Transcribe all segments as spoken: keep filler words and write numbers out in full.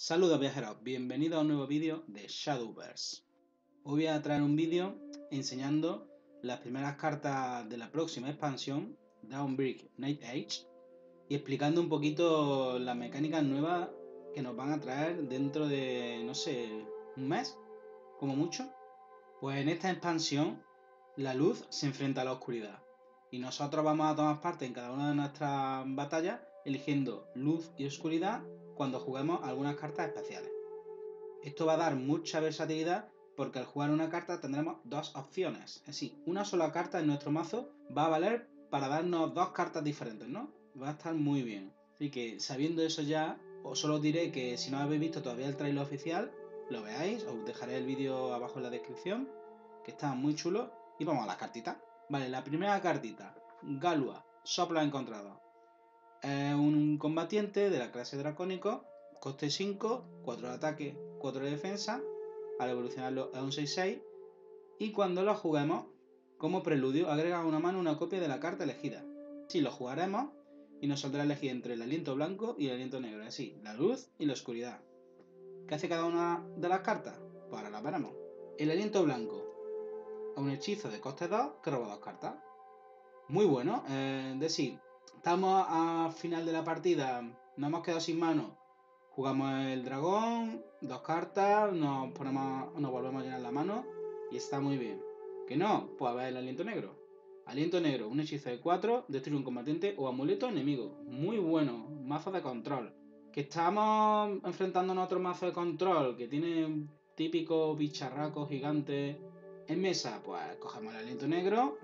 Saludos viajeros, bienvenidos a un nuevo vídeo de Shadowverse. Hoy voy a traer un vídeo enseñando las primeras cartas de la próxima expansión, Dawnbreak Night Age, y explicando un poquito las mecánicas nuevas que nos van a traer dentro de, no sé, un mes, como mucho. Pues en esta expansión, la luz se enfrenta a la oscuridad, y nosotros vamos a tomar parte en cada una de nuestras batallas, eligiendo luz y oscuridad cuando juguemos algunas cartas especiales. Esto va a dar mucha versatilidad porque al jugar una carta tendremos dos opciones. Es decir, una sola carta en nuestro mazo va a valer para darnos dos cartas diferentes, ¿no? Va a estar muy bien. Así que sabiendo eso ya, os solo diré que si no habéis visto todavía el trailer oficial, lo veáis, os dejaré el vídeo abajo en la descripción, que está muy chulo. Y vamos a las cartitas. Vale, la primera cartita, Galua, Soplo Encontrado. Es un combatiente de la clase dracónico, coste cinco, cuatro de ataque, cuatro de defensa, al evolucionarlo a un seis seis, y cuando lo juguemos, como preludio, agrega a una mano una copia de la carta elegida. Si lo jugaremos, y nos saldrá elegir entre el aliento blanco y el aliento negro, es decir, la luz y la oscuridad. ¿Qué hace cada una de las cartas? Pues ahora las veremos. El aliento blanco, a un hechizo de coste dos que roba dos cartas. Muy bueno, eh, es decir, estamos a final de la partida, nos hemos quedado sin mano, jugamos el dragón, dos cartas, nos ponemos, nos volvemos a llenar la mano y está muy bien. ¿Que no? Pues a ver el aliento negro. Aliento negro, un hechizo de cuatro, destruye un combatiente o amuleto enemigo. Muy bueno, mazo de control. Que estamos enfrentándonos a otro mazo de control que tiene un típico bicharraco gigante en mesa, pues cogemos el aliento negro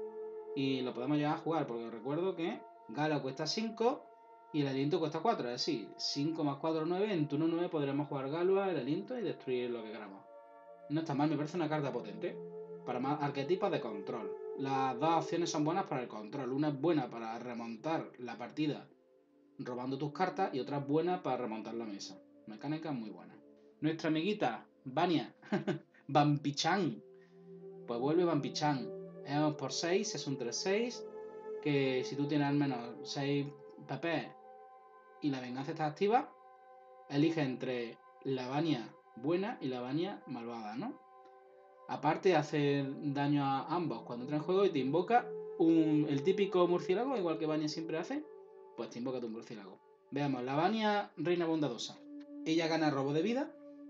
y lo podemos llevar a jugar, porque recuerdo que Gala cuesta cinco y el aliento cuesta cuatro, es decir, cinco más cuatro, nueve, en turno nueve podremos jugar Galua, el aliento y destruir lo que queramos. No está mal, me parece una carta potente. Para más arquetipos de control. Las dos opciones son buenas para el control. Una es buena para remontar la partida robando tus cartas y otra es buena para remontar la mesa. Mecánica muy buena. Nuestra amiguita, Vania, Vampichan. Pues vuelve Vampichan. Es por seis, es un tres seis, que si tú tienes al menos seis P P y la venganza está activa, elige entre la Vania buena y la Vania malvada, ¿no? Aparte hace daño a ambos cuando entra en juego y te invoca un, el típico murciélago, igual que Vania siempre hace, pues te invoca tu murciélago. Veamos, la Vania reina bondadosa. Ella gana robo de vida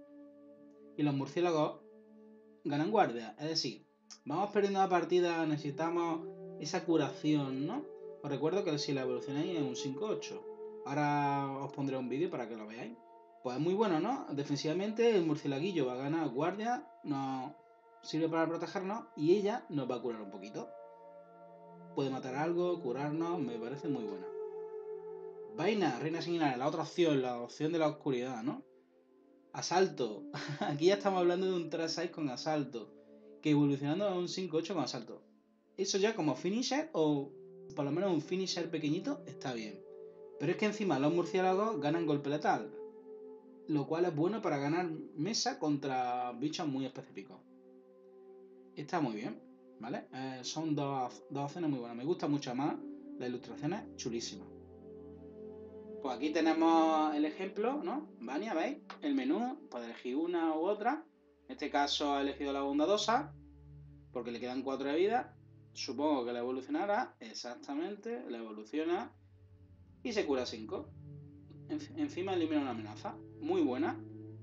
y los murciélagos ganan guardia, es decir, vamos perdiendo la partida, necesitamos esa curación, ¿no? Os recuerdo que si la evolucionáis es un cinco ocho. Ahora os pondré un vídeo para que lo veáis. Pues es muy bueno, ¿no? Defensivamente el murcielaguillo va a ganar guardia, nos sirve para protegernos y ella nos va a curar un poquito. Puede matar algo, curarnos, me parece muy buena. Vaina, reina sanguinaria, la otra opción, la opción de la oscuridad, ¿no? Asalto. Aquí ya estamos hablando de un tres seis con asalto, que evolucionando a un cinco ocho con asalto. Eso ya como finisher, o por lo menos un finisher pequeñito, está bien. Pero es que encima los murciélagos ganan golpe letal, lo cual es bueno para ganar mesa contra bichos muy específicos. Está muy bien, ¿vale? Eh, son dos, dos opciones muy buenas. Me gusta mucho más, la ilustración es chulísima. Pues aquí tenemos el ejemplo, ¿no? Vania, ¿veis? El menú, puede elegir una u otra. En este caso ha elegido la bondadosa, porque le quedan cuatro de vida. Supongo que la evolucionará, exactamente, la evoluciona y se cura cinco. En, encima elimina una amenaza. Muy buena.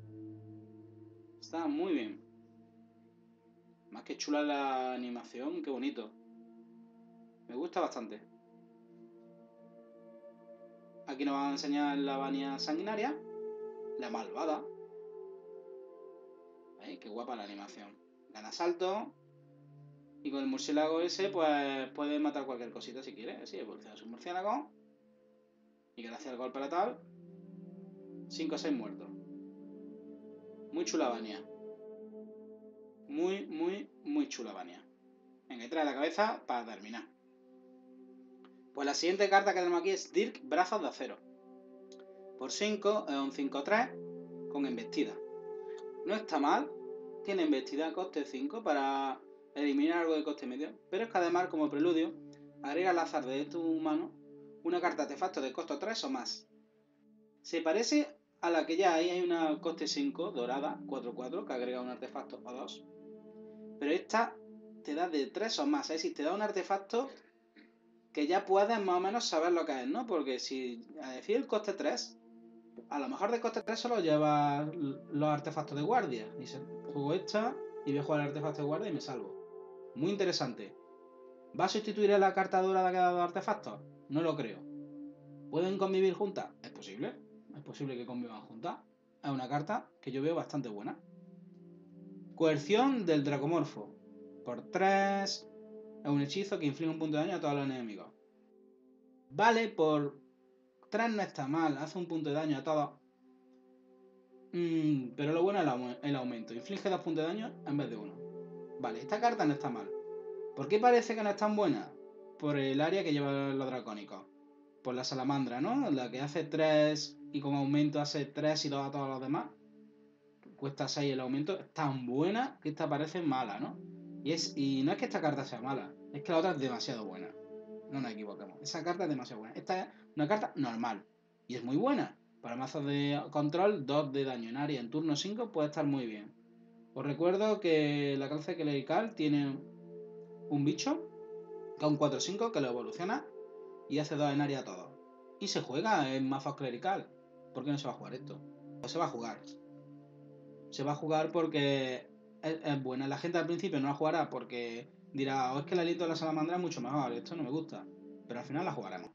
Está muy bien. Más que chula la animación, qué bonito. Me gusta bastante. Aquí nos van a enseñar la Vania sanguinaria, la malvada. ¿Veis? Qué guapa la animación. Gana salto. Y con el murciélago ese, pues puede matar cualquier cosita si quiere. Sí, evoluciona su murciélago. Y gracias al golpe letal, cinco o seis muertos. Muy chula Vania. Muy, muy, muy chula Vania. Venga, y trae la cabeza para terminar. Pues la siguiente carta que tenemos aquí es Dirk Brazos de Acero. Por cinco es un cinco tres con embestida. No está mal. Tiene embestida coste cinco para eliminar algo de coste medio. Pero es que además, como preludio, agrega al azar de tu mano una carta artefacto de costo tres o más. Se parece a la que ya ahí hay una coste cinco dorada, cuatro cuatro, que agrega un artefacto o dos. Pero esta te da de tres o más, es decir, te da un artefacto que ya puedes más o menos saber lo que es, ¿no? Porque si a decir el coste tres, a lo mejor de coste tres solo lleva los artefactos de guardia. Y se, juego esta y voy a jugar el artefacto de guardia y me salvo. Muy interesante. ¿Va a sustituir a la carta dorada que ha dado artefactos? No lo creo. ¿Pueden convivir juntas? Es posible. Es posible que convivan juntas. Es una carta que yo veo bastante buena. Coerción del Dracomorfo. Por tres. Es un hechizo que inflige un punto de daño a todos los enemigos. Vale, por tres no está mal. Hace un punto de daño a todos. Mm, pero lo bueno es el aumento. Inflige dos puntos de daño en vez de uno. Vale, esta carta no está mal. ¿Por qué parece que no es tan buena? Por el área que lleva los dracónicos. Por la salamandra, ¿no? La que hace tres y con aumento hace tres y lo da a todos los demás. Cuesta seis el aumento. Es tan buena que esta parece mala, ¿no? Y, es, y no es que esta carta sea mala. Es que la otra es demasiado buena. No nos equivoquemos. Esa carta es demasiado buena. Esta es una carta normal. Y es muy buena. Para mazos de control, dos de daño en área en turno cinco puede estar muy bien. Os recuerdo que la clase clerical tiene un bicho con cuatro cinco que lo evoluciona y hace dos en área a todos. Y se juega en mazos clerical. ¿Por qué no se va a jugar esto? Pues se va a jugar. Se va a jugar porque es, es buena. La gente al principio no la jugará porque dirá, oh, es que el aliento de la salamandra es mucho mejor, esto no me gusta. Pero al final la jugaremos.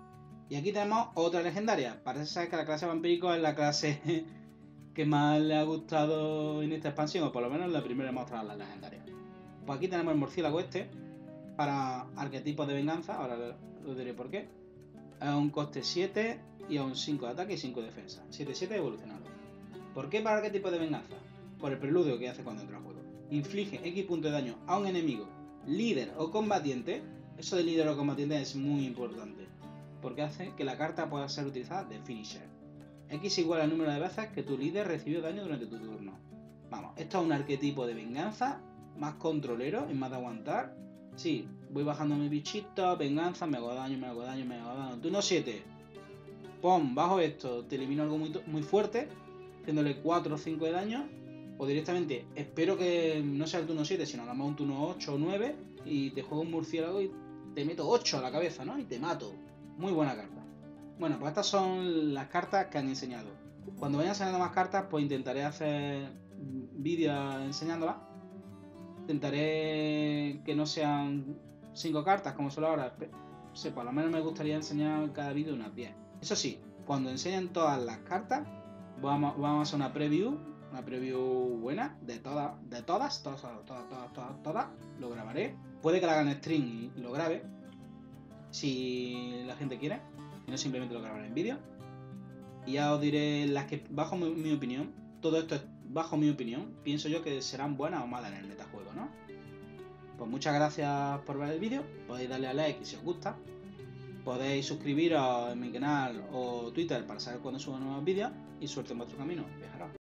Y aquí tenemos otra legendaria. Parece ser que la clase vampírico es la clase que más le ha gustado en esta expansión, o por lo menos la primera hemos mostrado las legendarias. Pues aquí tenemos el murciélago este para arquetipos de venganza, ahora lo diré por qué. Es un coste siete y a un cinco de ataque y cinco de defensa. siete siete evolucionado. ¿Por qué para arquetipo de venganza? Por el preludio que hace cuando entra al juego. Inflige X punto de daño a un enemigo, líder o combatiente. Eso de líder o combatiente es muy importante, porque hace que la carta pueda ser utilizada de finisher. X igual al número de veces que tu líder recibió daño durante tu turno. Vamos, esto es un arquetipo de venganza, más controlero, es más de aguantar. Sí, voy bajando mi bichito, venganza, me hago daño, me hago daño, me hago daño. Turno siete. Pum, bajo esto, te elimino algo muy, muy fuerte, haciéndole cuatro o cinco de daño. O directamente, espero que no sea el turno siete, sino a lo mejor un turno ocho o nueve, y te juego un murciélago y te meto ocho a la cabeza, ¿no? Y te mato. Muy buena carta. Bueno, pues estas son las cartas que han enseñado. Cuando vayan enseñando más cartas, pues intentaré hacer vídeos enseñándolas. Intentaré que no sean cinco cartas como solo ahora. No sé, por lo menos me gustaría enseñar cada vídeo unas diez. Eso sí, cuando enseñen todas las cartas, vamos, vamos a hacer una preview. Una preview buena de todas, de todas, todas, todas, todas, todas, todas, todas. Lo grabaré. Puede que la hagan stream y lo grabe, si la gente quiere. Y no simplemente lo grabaré en vídeo. Y ya os diré las que, bajo mi, mi opinión, todo esto es bajo mi opinión, pienso yo que serán buenas o malas en el metajuego, ¿no? Pues muchas gracias por ver el vídeo, podéis darle a like si os gusta, podéis suscribiros en mi canal o Twitter para saber cuándo subo nuevos vídeos y suerte en vuestro camino, viajeros.